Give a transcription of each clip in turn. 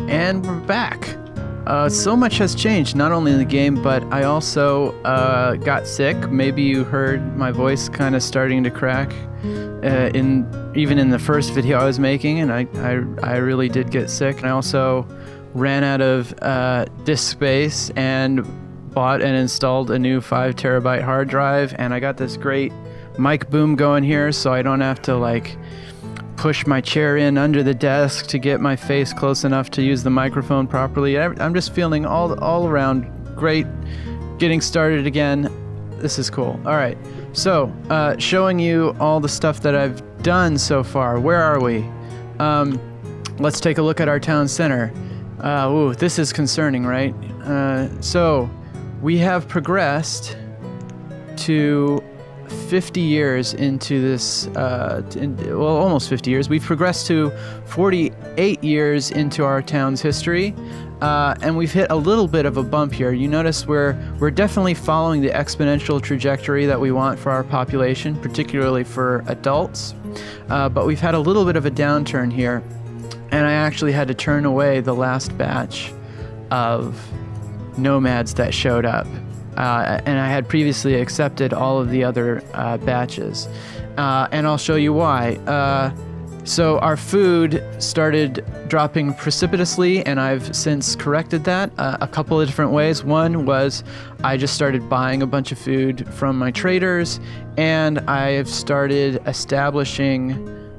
And we're back. So much has changed, not only in the game, but I also got sick. Maybe you heard my voice kind of starting to crack even in the first video I was making, and I really did get sick. And I also ran out of disk space and bought and installed a new 5 terabyte hard drive, and I got this great mic boom going here, so I don't have to like push my chair in under the desk to get my face close enough to use the microphone properly. I'm just feeling all around great. Getting started again. This is cool. All right, so showing you all the stuff that I've done so far. Where are we? Let's take a look at our town center. Ooh, this is concerning, right? So we have progressed to 50 years into this, well, almost 50 years. We've progressed to 48 years into our town's history, and we've hit a little bit of a bump here. You notice we're definitely following the exponential trajectory that we want for our population, particularly for adults, but we've had a little bit of a downturn here, and I actually had to turn away the last batch of nomads that showed up. And I had previously accepted all of the other batches. And I'll show you why. So our food started dropping precipitously, and I've since corrected that a couple of different ways. One was I just started buying a bunch of food from my traders, and I have started establishing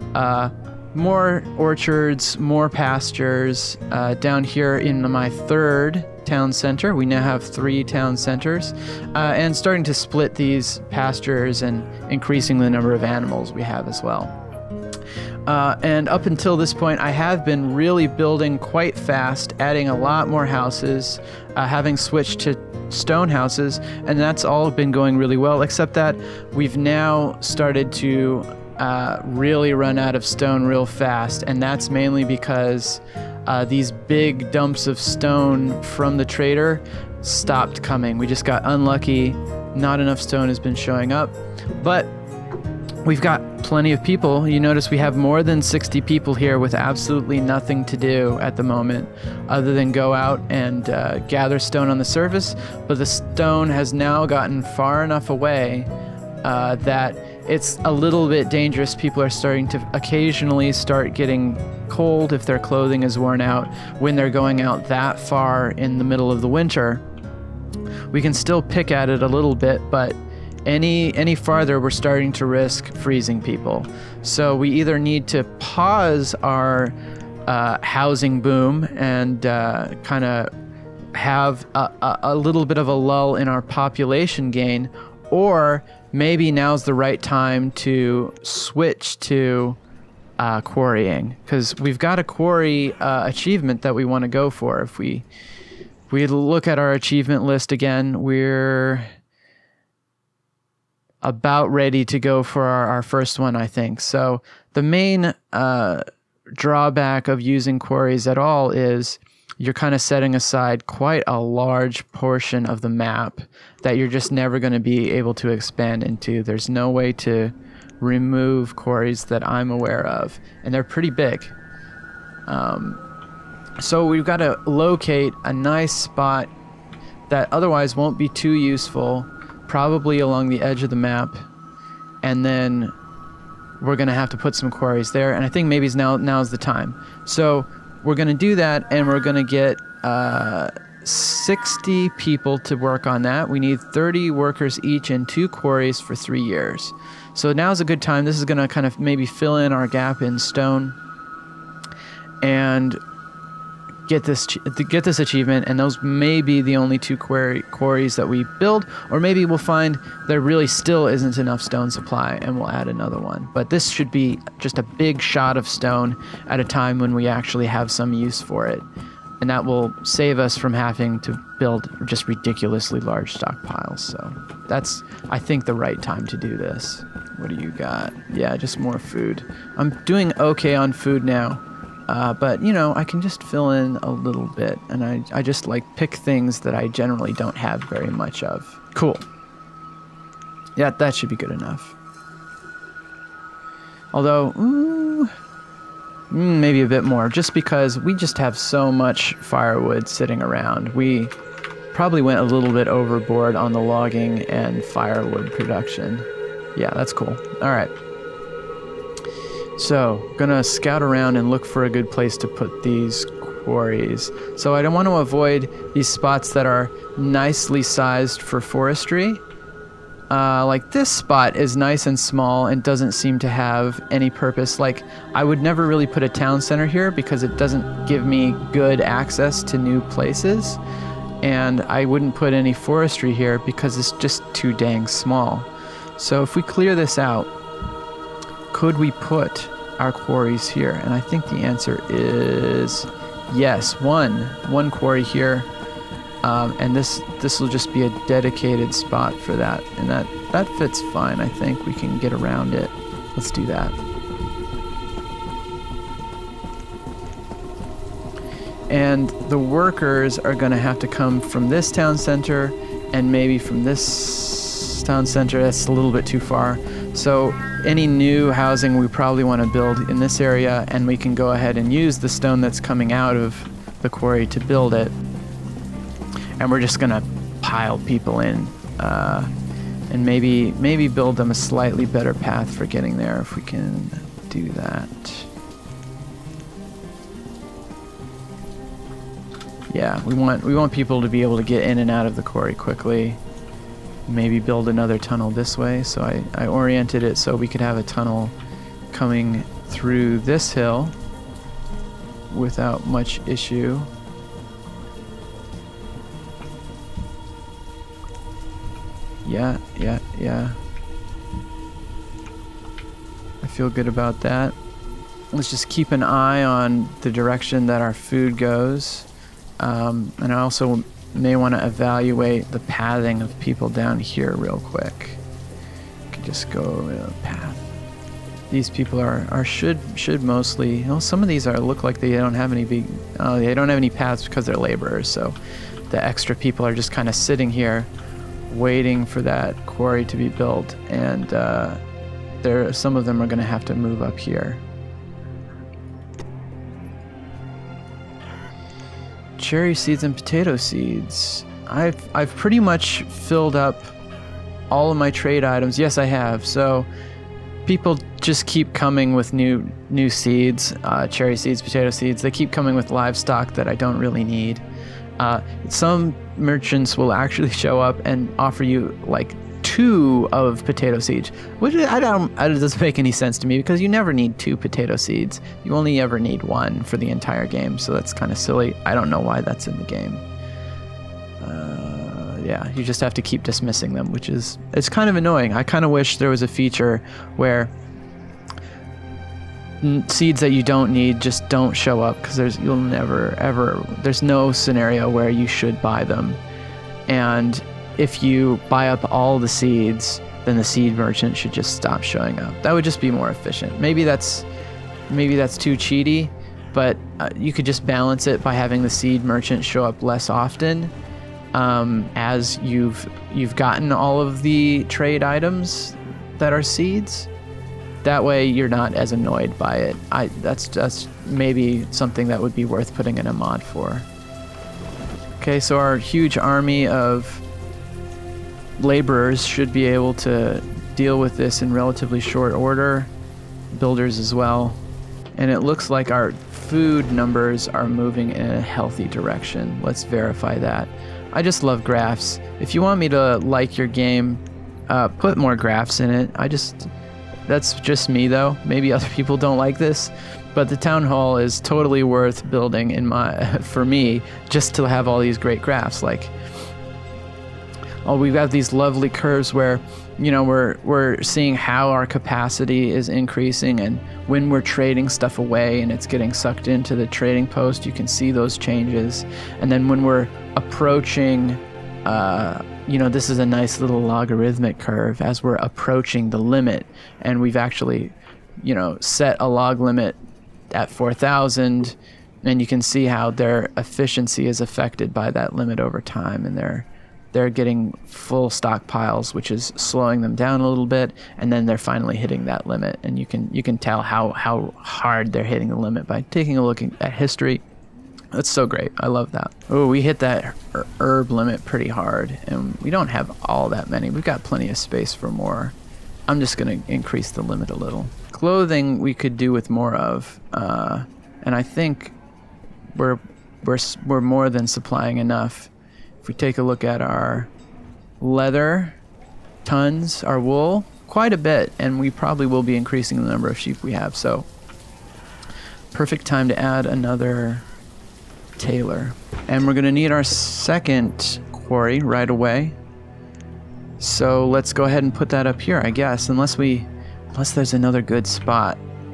more orchards, more pastures down here in my third town center. We now have 3 town centers, and starting to split these pastures and increasing the number of animals we have as well. And up until this point, I have been really building quite fast, adding a lot more houses, having switched to stone houses, and that's all been going really well, except that we've now started to really run out of stone real fast, and that's mainly because these big dumps of stone from the trader stopped coming. We just got unlucky. Not enough stone has been showing up, but we've got plenty of people. You notice we have more than 60 people here with absolutely nothing to do at the moment other than go out and gather stone on the surface, but the stone has now gotten far enough away that it's a little bit dangerous. People are starting to occasionally start getting cold if their clothing is worn out when they're going out that far in the middle of the winter. We can still pick at it a little bit, but any farther we're starting to risk freezing people. So we either need to pause our housing boom and kind of have a little bit of a lull in our population gain, or maybe now's the right time to switch to quarrying, because we've got a quarry achievement that we want to go for. If we look at our achievement list again, we're about ready to go for our first one, I think. So the main drawback of using quarries at all is you're kind of setting aside quite a large portion of the map that you're just never going to be able to expand into. There's no way to remove quarries that I'm aware of, and they're pretty big. So we've got to locate a nice spot that otherwise won't be too useful, probably along the edge of the map, and then we're going to have to put some quarries there, and I think maybe now's the time. So we're going to do that, and we're going to get 60 people to work on that. We need 30 workers each and 2 quarries for 3 years. So now's a good time. This is going to kind of maybe fill in our gap in stone and get this achievement, and those may be the only 2 quarries that we build, or maybe we'll find there really still isn't enough stone supply and we'll add another one. But this should be just a big shot of stone at a time when we actually have some use for it, and that will save us from having to build just ridiculously large stockpiles. So that's, I think, the right time to do this. What do you got? Yeah, just more food. I'm doing okay on food now. But, you know, I can just fill in a little bit, and I just, like, pick things that I generally don't have very much of. Cool. Yeah, that should be good enough. Although, ooh, Maybe a bit more, just because we just have so much firewood sitting around. We probably went a little bit overboard on the logging and firewood production. Yeah, that's cool. All right. So, gonna scout around and look for a good place to put these quarries. So I don't want to avoid these spots that are nicely sized for forestry. Like this spot is nice and small and doesn't seem to have any purpose. Like, I would never really put a town center here because it doesn't give me good access to new places. And I wouldn't put any forestry here because it's just too dang small. So if we clear this out, could we put our quarries here? And I think the answer is yes. One quarry here. And this will just be a dedicated spot for that. And that fits fine. I think we can get around it. Let's do that. And the workers are going to have to come from this town center and maybe from this town center. That's a little bit too far. So any new housing we probably want to build in this area, and we can go ahead and use the stone that's coming out of the quarry to build it. And we're just going to pile people in and maybe build them a slightly better path for getting there if we can do that. Yeah, we want people to be able to get in and out of the quarry quickly. Maybe build another tunnel this way. So I oriented it so we could have a tunnel coming through this hill without much issue. Yeah. I feel good about that. Let's just keep an eye on the direction that our food goes. And I also may want to evaluate the pathing of people down here real quick. I could just go path. These people should mostly, you know, some of these look like they don't have any they don't have any paths because they're laborers. So the extra people are just kind of sitting here waiting for that quarry to be built, and some of them are going to have to move up here. Cherry seeds and potato seeds. I've pretty much filled up all of my trade items. Yes, I have. So people just keep coming with new seeds, cherry seeds, potato seeds. They keep coming with livestock that I don't really need. Some merchants will actually show up and offer you like 2 of potato seeds, which it doesn't make any sense to me because you never need 2 potato seeds. You only ever need 1 for the entire game, so that's kind of silly. I don't know why that's in the game. Yeah, you just have to keep dismissing them, it's kind of annoying. I kind of wish there was a feature where seeds that you don't need just don't show up, because there's no scenario where you should buy them. And if you buy up all the seeds, then the seed merchant should just stop showing up. That would just be more efficient. Maybe that's too cheaty, but you could just balance it by having the seed merchant show up less often as you've gotten all of the trade items that are seeds. That way you're not as annoyed by it. That's maybe something that would be worth putting in a mod for. Okay, so our huge army of laborers should be able to deal with this in relatively short order. Builders as well. And it looks like our food numbers are moving in a healthy direction. Let's verify that. I just love graphs. If you want me to like your game, put more graphs in it. That's just me though. Maybe other people don't like this, but the town hall is totally worth building for me, just to have all these great graphs. Like, we've got these lovely curves where, you know, we're seeing how our capacity is increasing, and when we're trading stuff away and it's getting sucked into the trading post, you can see those changes. And then when we're approaching, you know, this is a nice little logarithmic curve as we're approaching the limit, and we've actually, you know, set a log limit at 4,000, and you can see how their efficiency is affected by that limit over time, and they're getting full stockpiles, which is slowing them down a little bit, and then they're finally hitting that limit. And you can tell how hard they're hitting the limit by taking a look at history. That's so great. I love that. Oh, we hit that herb limit pretty hard, and we don't have all that many. We've got plenty of space for more. I'm just going to increase the limit a little. Clothing we could do with more of, and I think we're more than supplying enough. If we take a look at our leather, tons, our wool, quite a bit, and we probably will be increasing the number of sheep we have. So, perfect time to add another tailor. And we're going to need our second quarry right away. So let's go ahead and put that up here, I guess, unless there's another good spot.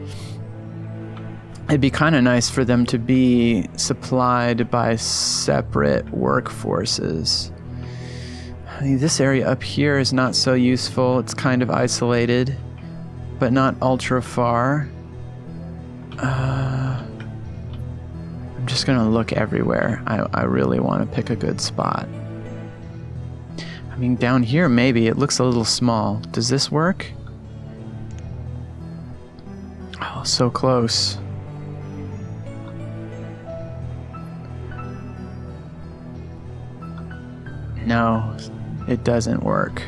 It'd be kind of nice for them to be supplied by separate workforces. I mean, this area up here is not so useful. It's kind of isolated, but not ultra far. I'm just gonna look everywhere. I really want to pick a good spot. I mean, down here maybe. It looks a little small. Does this work? Oh, so close. No, it doesn't work.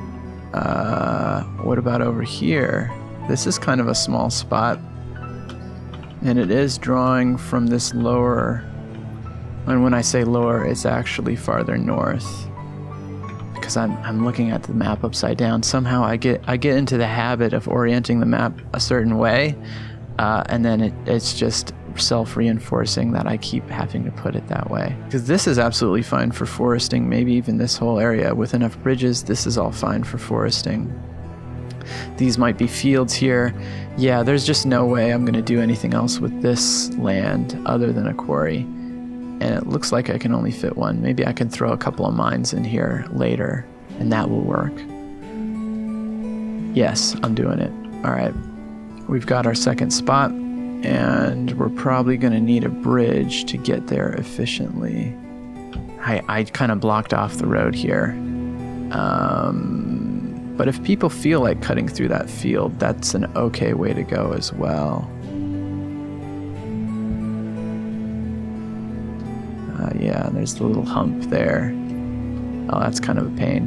What about over here? This is kind of a small spot. And it is drawing from this lower, and when I say lower, it's actually farther north. Because I'm looking at the map upside down. Somehow I get into the habit of orienting the map a certain way, and then it's just self-reinforcing that I keep having to put it that way. Because this is absolutely fine for foresting, maybe even this whole area. With enough bridges, this is all fine for foresting. These might be fields here. Yeah, there's just no way I'm going to do anything else with this land other than a quarry. And it looks like I can only fit one. Maybe I can throw a couple of mines in here later, and that will work. Yes, I'm doing it. All right. We've got our second spot, and we're probably going to need a bridge to get there efficiently. I kind of blocked off the road here. But if people feel like cutting through that field, that's an okay way to go as well. Yeah, there's the little hump there. Oh, that's kind of a pain.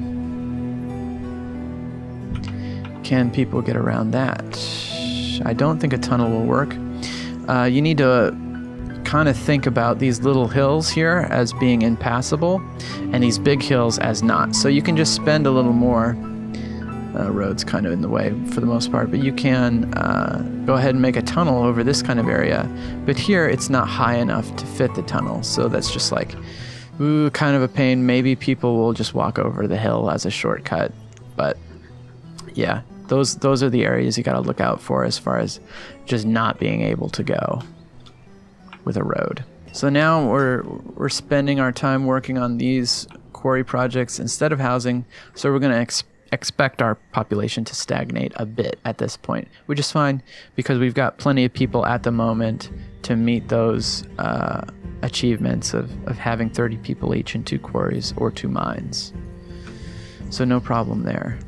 Can people get around that? I don't think a tunnel will work. You need to kind of think about these little hills here as being impassable, and these big hills as not. So you can just spend a little more. Road's kind of in the way for the most part, but you can go ahead and make a tunnel over this kind of area. But here it's not high enough to fit the tunnel, so that's just like, ooh, kind of a pain. Maybe people will just walk over the hill as a shortcut. But yeah, those are the areas you got to look out for as far as just not being able to go with a road. So now we're spending our time working on these quarry projects instead of housing. So we're going to expect our population to stagnate a bit at this point, which is fine because we've got plenty of people at the moment to meet those achievements of having 30 people each in 2 quarries or 2 mines. So no problem there.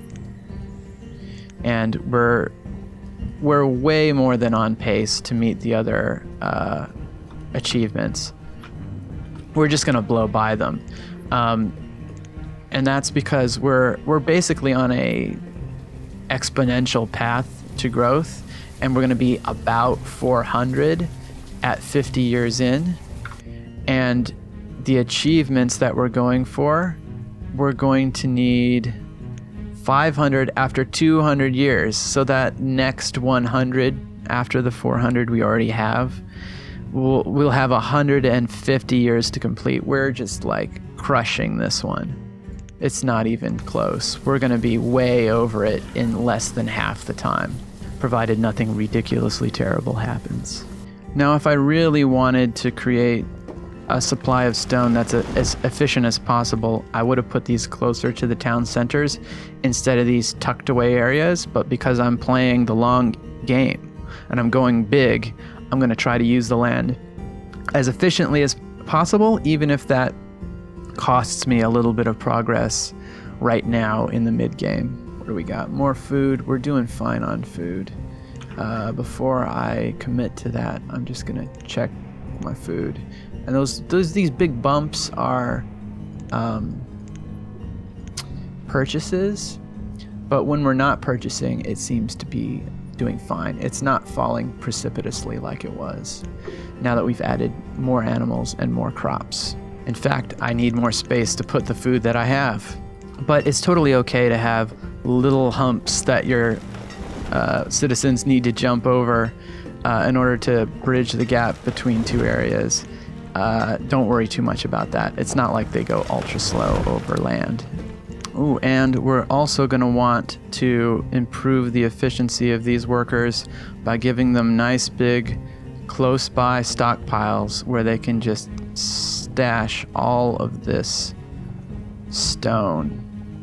And we're way more than on pace to meet the other achievements. We're just going to blow by them. And that's because we're basically on a exponential path to growth, and we're going to be about 400 at 50 years in. And the achievements that we're going for, we're going to need 500 after 200 years. So that next 100 after the 400 we already have, we'll have 150 years to complete. We're just like crushing this one. It's not even close. We're going to be way over it in less than half the time, provided nothing ridiculously terrible happens. Now, if I really wanted to create a supply of stone that's as efficient as possible, I would have put these closer to the town centers instead of these tucked away areas. But because I'm playing the long game and I'm going big, I'm going to try to use the land as efficiently as possible, even if that costs me a little bit of progress right now in the mid-game. What do we got? More food. We're doing fine on food. Before I commit to that, I'm just gonna check my food. And these big bumps are purchases, but when we're not purchasing, it seems to be doing fine. It's not falling precipitously like it was now that we've added more animals and more crops. In fact, I need more space to put the food that I have. But it's totally okay to have little humps that your citizens need to jump over in order to bridge the gap between two areas. Don't worry too much about that. It's not like they go ultra slow over land. Ooh, and we're also going to want to improve the efficiency of these workers by giving them nice big close by stockpiles where they can just stash all of this stone.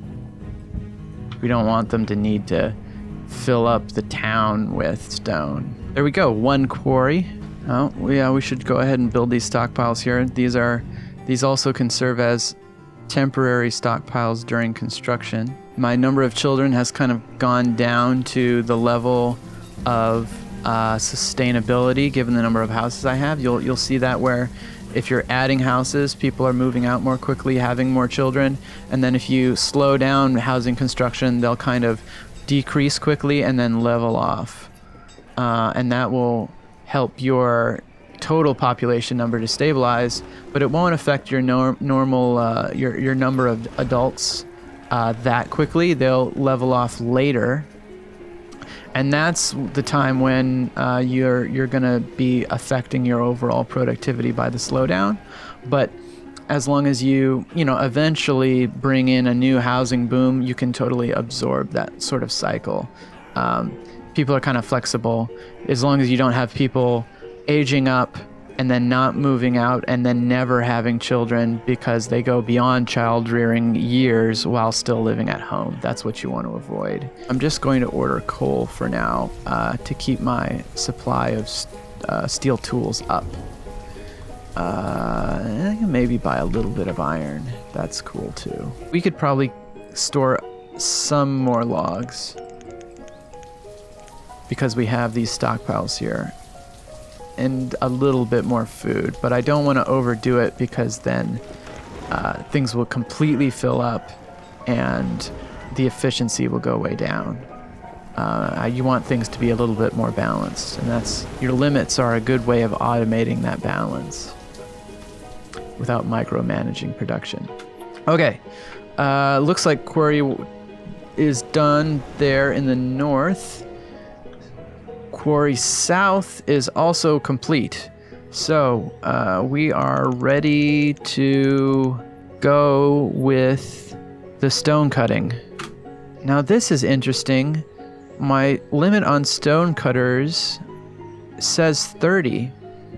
We don't want them to need to fill up the town with stone. There we go, 1 quarry. Oh, yeah, we should go ahead and build these stockpiles here. These also can serve as temporary stockpiles during construction. My number of children has kind of gone down to the level of sustainability given the number of houses I have. You'll see that where if you're adding houses, people are moving out more quickly, having more children, and then if you slow down housing construction, they'll kind of decrease quickly and then level off. And that will help your total population number to stabilize, but it won't affect your normal your number of adults that quickly. They'll level off later, and that's the time when you're gonna be affecting your overall productivity by the slowdown. But as long as you eventually bring in a new housing boom, you can totally absorb that sort of cycle. People are kind of flexible as long as you don't have people aging up and then not moving out and then never having children because they go beyond child rearing years while still living at home. That's what you want to avoid. I'm just going to order coal for now to keep my supply of steel tools up. I can maybe buy a little bit of iron. That's cool too. We could probably store some more logs because we have these stockpiles here, and a little bit more food, but I don't want to overdo it because then things will completely fill up and the efficiency will go way down. You want things to be a little bit more balanced, and your limits are a good way of automating that balance without micromanaging production. Okay, looks like quarry is done there in the north. Quarry south is also complete. So we are ready to go with the stone cutting. Now this is interesting. My limit on stonecutters says 30.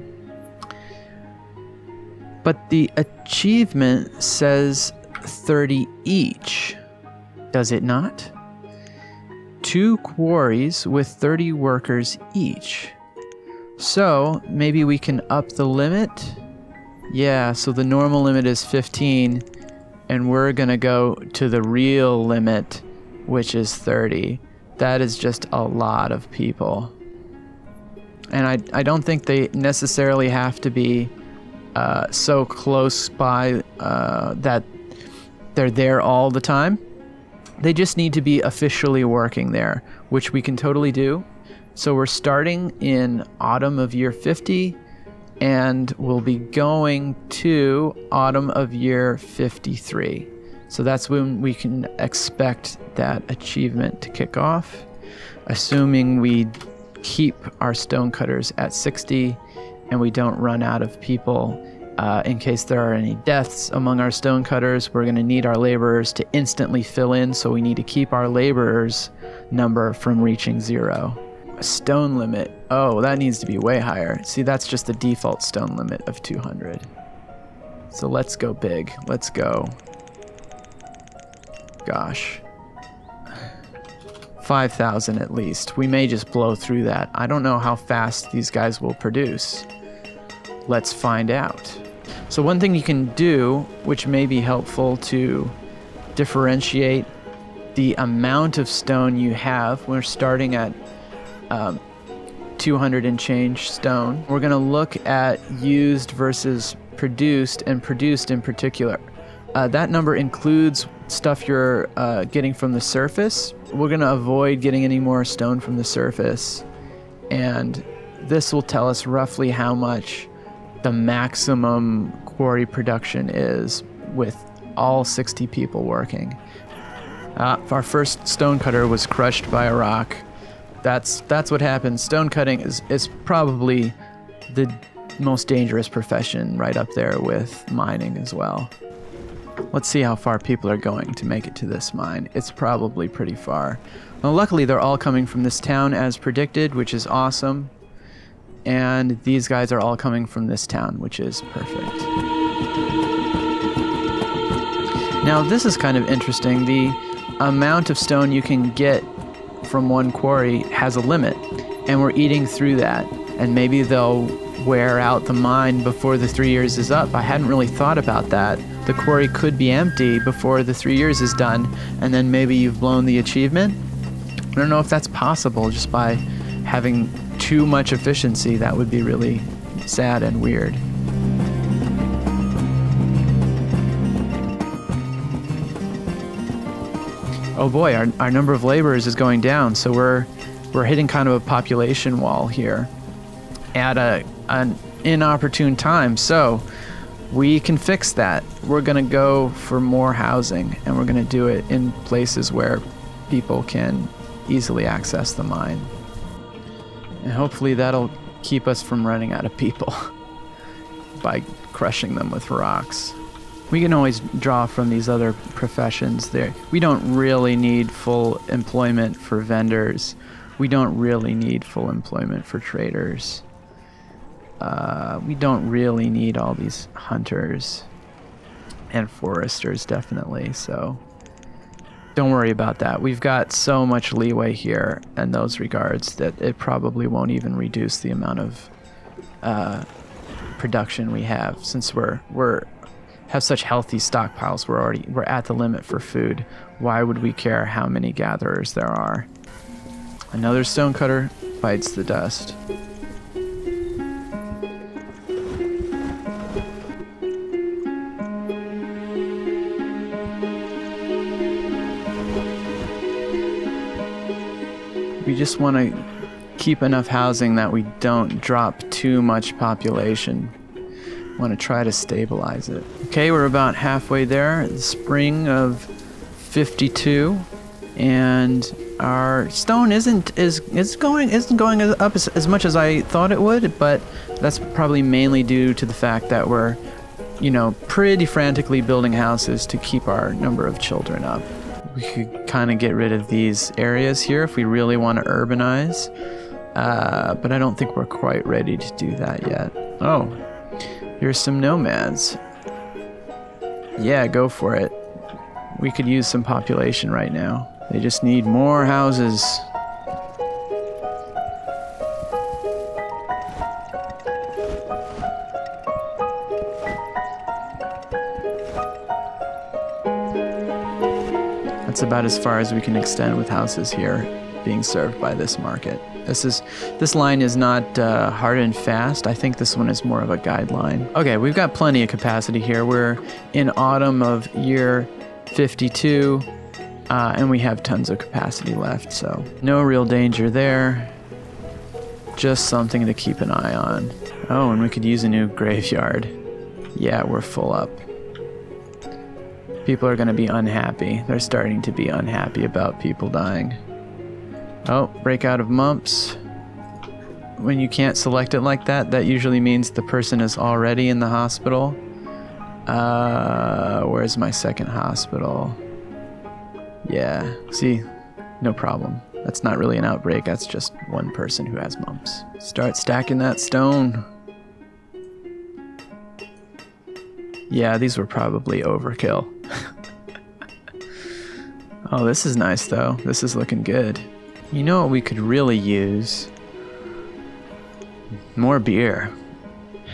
But the achievement says 30 each. Does it not? 2 quarries with 30 workers each. So maybe we can up the limit. Yeah, so the normal limit is 15 and we're gonna go to the real limit, which is 30. That is just a lot of people. And I don't think they necessarily have to be so close by that they're there all the time. They just need to be officially working there, which we can totally do. So we're starting in autumn of year 50, and we'll be going to autumn of year 53. So that's when we can expect that achievement to kick off, assuming we keep our stonecutters at 60 and we don't run out of people. In case there are any deaths among our stonecutters, we're going to need our laborers to instantly fill in, so we need to keep our laborers number from reaching 0. A stone limit. Oh, that needs to be way higher. See, that's just the default stone limit of 200. So let's go big. Let's go. Gosh. 5,000 at least. We may just blow through that. I don't know how fast these guys will produce. Let's find out. So one thing you can do, which may be helpful to differentiate the amount of stone you have, we're starting at 200 and change stone. We're going to look at used versus produced, and produced in particular. That number includes stuff you're getting from the surface. We're going to avoid getting any more stone from the surface, and this will tell us roughly how much the maximum quarry production is with all 60 people working. Our first stonecutter was crushed by a rock. That's what happens. Stone cutting is probably the most dangerous profession, right up there with mining as well. Let's see how far people are going to make it to this mine. It's probably pretty far. Well, luckily they're all coming from this town as predicted, which is awesome. And these guys are all coming from this town, which is perfect. Now this is kind of interesting. The amount of stone you can get from one quarry has a limit, and we're eating through that, and maybe they'll wear out the mine before the 3 years is up. I hadn't really thought about that. The quarry could be empty before the 3 years is done, and then maybe you've blown the achievement. I don't know if that's possible just by having too much efficiency. That would be really sad and weird. Oh boy, our number of laborers is going down, so we're hitting kind of a population wall here at an inopportune time. So we can fix that. We're gonna go for more housing, and we're gonna do it in places where people can easily access the mine. And hopefully that'll keep us from running out of people by crushing them with rocks. We can always draw from these other professions there. We don't really need full employment for vendors. We don't really need full employment for traders. We don't really need all these hunters and foresters, definitely, so don't worry about that. We've got so much leeway here in those regards that it probably won't even reduce the amount of production we have, since we're have such healthy stockpiles. We're at the limit for food. Why would we care how many gatherers there are? Another stonecutter bites the dust. We just want to keep enough housing that we don't drop too much population. Want to try to stabilize it. Okay, we're about halfway there. The spring of 52, and our stone isn't going up as much as I thought it would, but that's probably mainly due to the fact that we're, pretty frantically building houses to keep our number of children up. We could kind of get rid of these areas here if we really want to urbanize, but I don't think we're quite ready to do that yet. Oh, here's some nomads. Yeah, go for it. We could use some population right now. They just need more houses. That's about as far as we can extend with houses here being served by this market. This line is not hard and fast. I think this one is more of a guideline. Okay, we've got plenty of capacity here. We're in autumn of year 52, and we have tons of capacity left, so no real danger there. Just something to keep an eye on. Oh, and we could use a new graveyard. Yeah, we're full up. People are going to be unhappy. They're starting to be unhappy about people dying. Oh, breakout of mumps. When you can't select it like that, that usually means the person is already in the hospital. Where's my second hospital? Yeah, see, no problem. That's not really an outbreak, that's just one person who has mumps. Start stacking that stone. Yeah, these were probably overkill. Oh, this is nice though. This is looking good. You know what we could really use? More beer.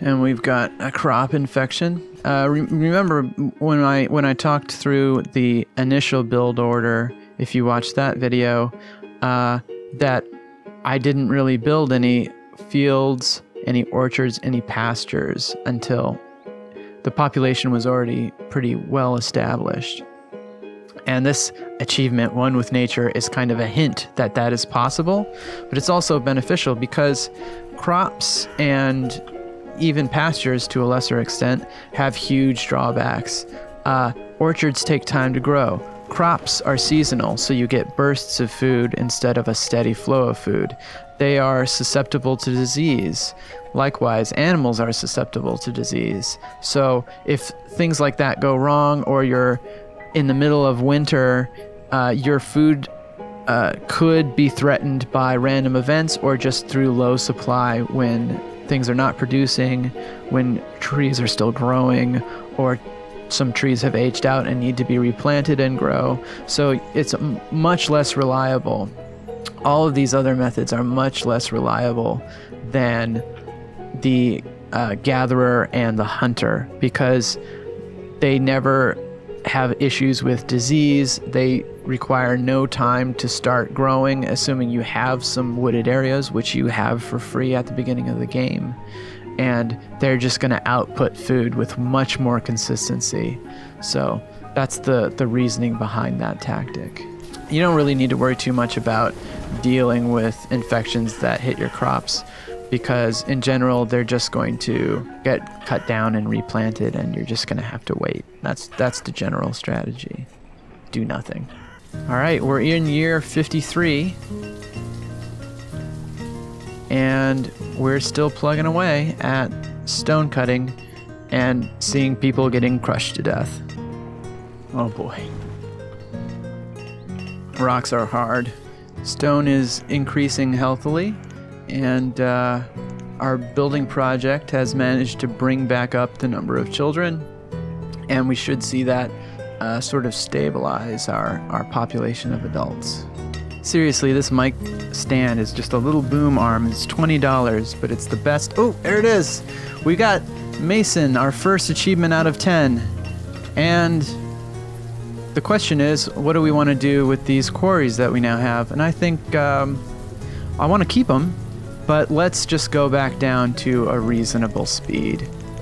and we've got a crop infection. Remember when I talked through the initial build order, if you watched that video, that I didn't really build any fields, any orchards, any pastures until the population was already pretty well established. And this achievement, One with Nature, is kind of a hint that that is possible, but it's also beneficial because crops and even pastures, to a lesser extent, have huge drawbacks. Orchards take time to grow. Crops are seasonal, so you get bursts of food instead of a steady flow of food. They are susceptible to disease. Likewise, animals are susceptible to disease. So if things like that go wrong, or you're in the middle of winter, your food could be threatened by random events or just through low supply when things are not producing, when trees are still growing, or some trees have aged out and need to be replanted and grow. So it's much less reliable. All of these other methods are much less reliable than the gatherer and the hunter because they never have issues with disease. They require no time to start growing, assuming you have some wooded areas, which you have for free at the beginning of the game. And they're just going to output food with much more consistency. So that's the reasoning behind that tactic. You don't really need to worry too much about dealing with infections that hit your crops, because in general they're just going to get cut down and replanted, and you're just going to have to wait. That's the general strategy. Do nothing. All right, we're in year 53, and we're still plugging away at stone cutting and seeing people getting crushed to death. Oh boy. Rocks are hard. Stone is increasing healthily, and our building project has managed to bring back up the number of children, and we should see that sort of stabilize our population of adults. Seriously, this mic stand is just a little boom arm. It's $20, but it's the best. Oh, there it is. We got Mason, our first achievement out of 10. And the question is, what do we want to do with these quarries that we now have? And I think I want to keep them, but let's just go back down to a reasonable speed.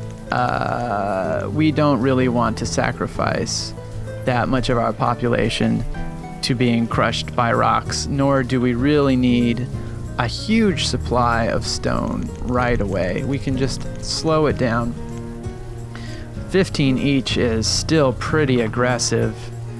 We don't really want to sacrifice that much of our population to being crushed by rocks, nor do we really need a huge supply of stone right away. We can just slow it down. 15 each is still pretty aggressive,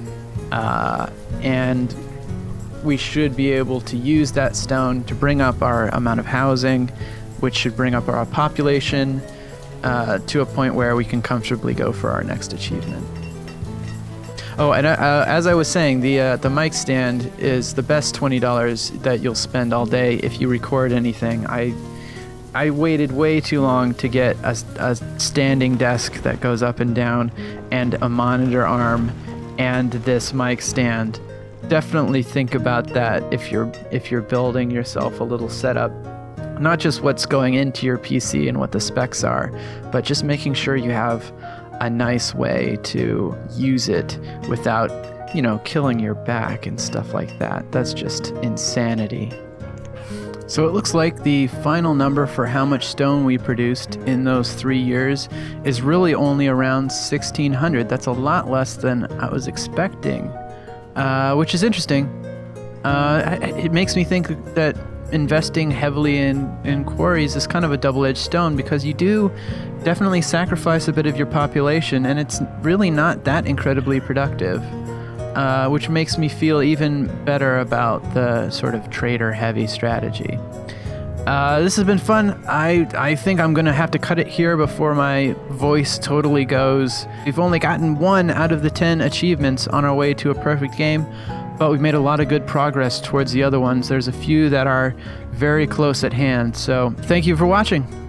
and we should be able to use that stone to bring up our amount of housing, which should bring up our population to a point where we can comfortably go for our next achievement. Oh, and as I was saying, the mic stand is the best $20 that you'll spend all day if you record anything. I waited way too long to get a standing desk that goes up and down, and a monitor arm, and this mic stand. Definitely think about that if you're building yourself a little setup. Not just what's going into your PC and what the specs are, but just making sure you have a nice way to use it without, killing your back and stuff like that. That's just insanity. So it looks like the final number for how much stone we produced in those 3 years is really only around 1,600. That's a lot less than I was expecting, which is interesting. It makes me think that investing heavily in quarries is kind of a double-edged stone, because you do definitely sacrifice a bit of your population, and it's really not that incredibly productive, which makes me feel even better about the sort of trader-heavy strategy. This has been fun. I think I'm going to have to cut it here before my voice totally goes. We've only gotten 1 out of the 10 achievements on our way to a perfect game, but we've made a lot of good progress towards the other ones. There's a few that are very close at hand, so thank you for watching.